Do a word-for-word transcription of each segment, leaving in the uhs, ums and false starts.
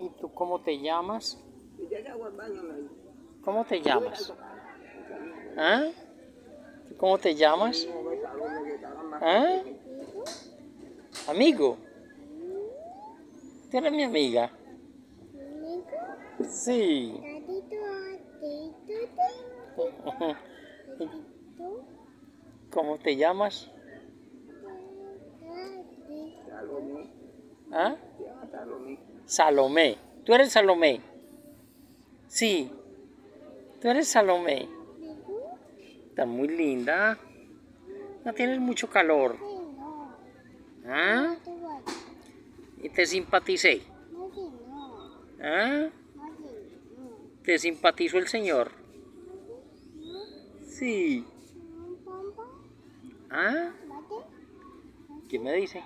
¿Y tú cómo te llamas? ¿Cómo te llamas? ¿Ah? ¿Tú cómo te llamas? ¿Ah? ¿Amigo? ¿Tú eres mi amiga? Sí. ¿Cómo te llamas? ¿Ah? Salomé. ¿Tú eres Salomé? Sí. ¿Tú eres Salomé? Estás muy linda. No tienes mucho calor. ¿Ah? Y te simpaticé. ¿Ah? ¿Te simpatizó el Señor? Sí. ¿Ah? ¿Qué me dice?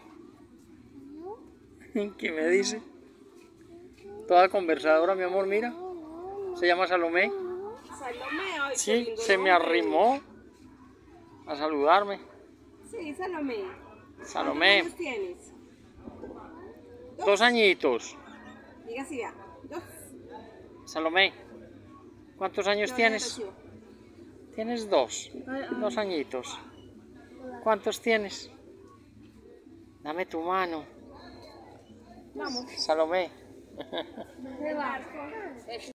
¿Qué me dice? Toda conversadora, mi amor, mira. Se llama Salomé. Salomé, ay, Sí, se me arrimó a saludarme. Sí, Salomé. Salomé. ¿Cuántos años tienes? Dos, Dos añitos. Diga así, ya. Dos. Salomé, ¿cuántos años No, tienes? no, Tienes dos. Dos añitos. ¿Cuántos tienes? Dame tu mano. Vamos. Salomé.